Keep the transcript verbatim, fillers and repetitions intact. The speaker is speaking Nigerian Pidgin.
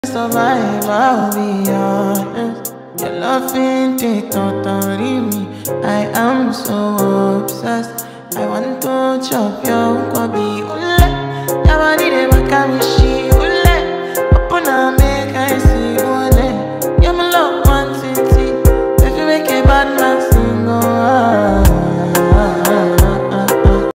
Survive, I'll be honest. Your love ain't it, totally me. I am so obsessed. I want to chop your kwabi. Ule, your body they make me